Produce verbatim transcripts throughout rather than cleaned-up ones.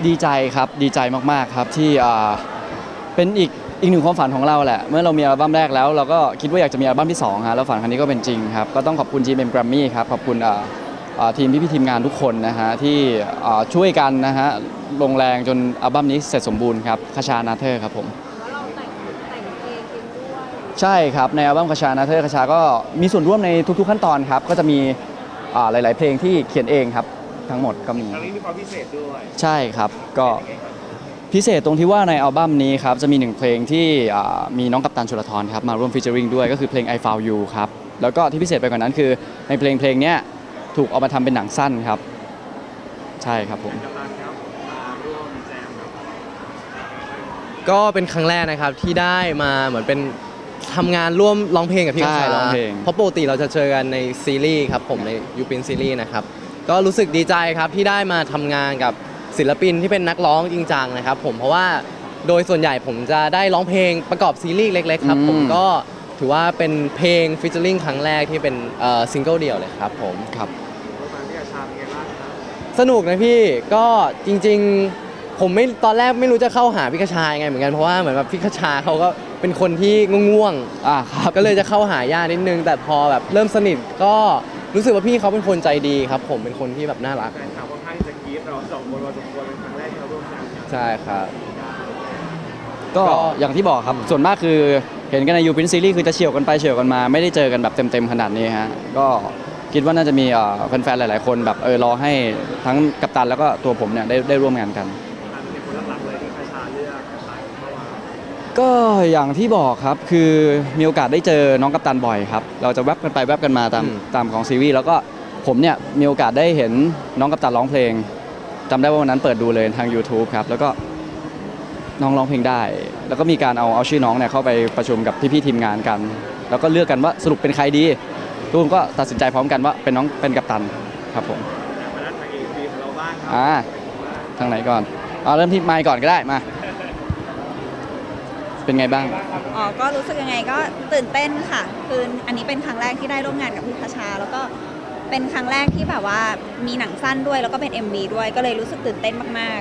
ดีใจครับดีใจมากๆครับที่เป็นอีกอีกหนึ่งความฝันของเราแหละเมื่อเรามีอัลบั้มแรกแล้วเราก็คิดว่าอยากจะมีอัลบั้มที่สองฮะแล้วฝันครั้งนี้ก็เป็นจริงครับก็ต้องขอบคุณ จี เอ็ม Grammy ครับขอบคุณทีมพี่ๆทีมงานทุกคนนะฮะที่ช่วยกันนะฮะลงแรงจนอัลบั้มนี้เสร็จสมบูรณ์ครับคชานาเธอร์ครับผมแล้วเราแต่งแต่งเพลงเองด้วยใช่ครับในอัลบั้มคชานาเธอร์คชาก็มีส่วนร่วมในทุกๆขั้นตอนครับก็จะมีหลายๆเพลงที่เขียนเองครับทั้งหมดก็มีครั้งนี้มีความพิเศษด้วยใช่ครับก็พิเศษตรงที่ว่าในอัลบั้มนี้ครับจะมีหนึ่งเพลงที่มีน้องกัปตันชลธรครับมาร่วมฟีเจอริงด้วยก็คือเพลง I Found You ครับแล้วก็ที่พิเศษไปกว่านั้นคือในเพลงเพลงนี้ถูกเอามาทำเป็นหนังสั้นครับใช่ครับผมก็เป็นครั้งแรกนะครับที่ได้มาเหมือนเป็นทำงานร่วมร้องเพลงกับพี่กระชายแล้วเพราะปกติเราจะเจอกันในซีรีส์ครับผมในยูปินซีรีส์นะครับก็รู้สึกดีใจครับที่ได้มาทำงานกับศิลปินที่เป็นนักร้องจริงจังนะครับผมเพราะว่าโดยส่วนใหญ่ผมจะได้ร้องเพลงประกอบซีรีส์เล็กๆครับผมก็ถือว่าเป็นเพลงฟีเจอริ่งครั้งแรกที่เป็นซิงเกิลเดี่ยวเลยครับผมครับสนุกนะพี่ก็จริงๆผมไม่ตอนแรกไม่รู้จะเข้าหาพี่กระชายไงเหมือนกันเพราะว่าเหมือนแบบพี่กระชาเขาก็เป็นคนที่ง่วงๆอ่าครับก็เลยจะเข้าหายากนิดนึงแต่พอแบบเริ่มสนิทก็รู้สึกว่าพี่เขาเป็นคนใจดีครับผมเป็นคนที่แบบน่ารักถามว่าข้างจะกรี๊ดเราสองคนเราสองคนเป็นครั้งแรกที่เราร่วมงานกันใช่ครับก็อย่างที่บอกครับส่วนมากคือเห็นกันในยูพินซีรีส์คือจะเฉี่ยวกันไปเฉี่ยวกันมาไม่ได้เจอกันแบบเต็มๆขนาดนี้ฮะก็คิดว่าน่าจะมีแฟนๆหลายๆคนแบบเออรอให้ทั้งกัปตันแล้วก็ตัวผมเนี่ยได้ได้ร่วมงานกันก็อย่างที่บอกครับคือมีโอกาสได้เจอน้องกัปตันบ่อยครับเราจะแวบกันไปแวบกันมาตามตามของซีรีส์แล้วก็ผมเนี่ยมีโอกาสได้เห็นน้องกัปตันร้องเพลงจำได้ว่าวันนั้นเปิดดูเลยทาง YouTube ครับแล้วก็น้องร้องเพลงได้แล้วก็มีการเอาเอาชื่อน้องเนี่ยเข้าไปประชุมกับพี่ๆทีมงานกันแล้วก็เลือกกันว่าสรุปเป็นใครดีทุกคนก็ตัดสินใจพร้อมกันว่าเป็นน้องเป็นกัปตันครับผมมาด้านทางเอกของเราบ้างครับอ่าทางไหนก่อนเอาเริ่มที่ไมค์ก่อนก็ได้มาเป็นไงบ้างอ๋อก็รู้สึกยังไงก็ตื่นเต้นค่ะคืออันนี้เป็นครั้งแรกที่ได้ร่วมงานกับพี่คชาแล้วก็เป็นครั้งแรกที่แบบว่ามีหนังสั้นด้วยแล้วก็เป็น เอ็ม วี ด้วยก็เลยรู้สึกตื่นเต้นมาก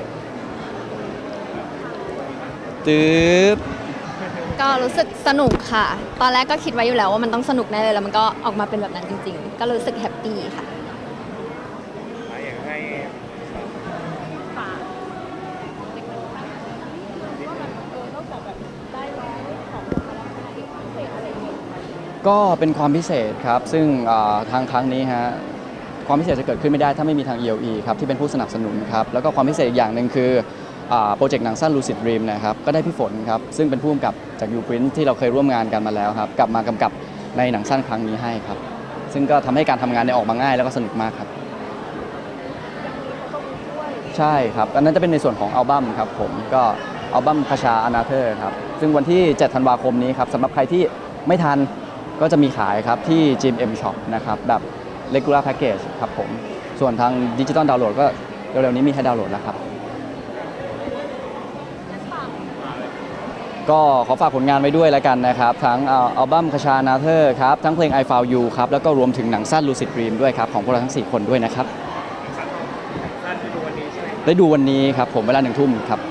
ๆตืบก็รู้สึกสนุกค่ะตอนแรกก็คิดไว้อยู่แล้วว่ามันต้องสนุกแน่เลยแล้วมันก็ออกมาเป็นแบบนั้นจริงๆก็รู้สึกแฮปปี้ค่ะอยากให้ก็เป็นความพิเศษครับซึ่งทางครั้งนี้ฮะความพิเศษจะเกิดขึ้นไม่ได้ถ้าไม่มีทาง อี แอล อี ครับที่เป็นผู้สนับสนุนครับแล้วก็ความพิเศษอีกอย่างหนึ่งคือโปรเจกต์หนังสั้น Lucid Dream นะครับก็ได้พี่ฝนครับซึ่งเป็นผู้กำกับจาก YouPrint ที่เราเคยร่วมงานกันมาแล้วครับกลับมากำกับในหนังสั้นครั้งนี้ให้ครับซึ่งก็ทำให้การทำงานเนี่ยออกมาง่ายแล้วก็สนุกมากครับใช่ครับอันนั้นจะเป็นในส่วนของอัลบั้มครับผมก็อัลบั้มคชาอนาเธอร์ครับซึ่งวันที่เจ็ดธันวาคมนี้ครับสำหรับใครที่ไม่ทันก็จะมีขายครับที่ จี เอ็ม Shop นะครับแบบ Regular Package ครับผมส่วนทางดิจิตอลดาวน์โหลดก็เร็วๆนี้มีให้ดาวน์โหลดแล้วครับก็ขอฝากผลงานไว้ด้วยแล้วกันนะครับทั้งอัลบั้มคชานาเธอร์ครับทั้งเพลง I Found You ครับแล้วก็รวมถึงหนังสั้น Lucid Dream ด้วยครับของพวกเราทั้งสี่คนด้วยนะครับได้ดูวันนี้ครับผมเวลาหนึ่งทุ่มครับ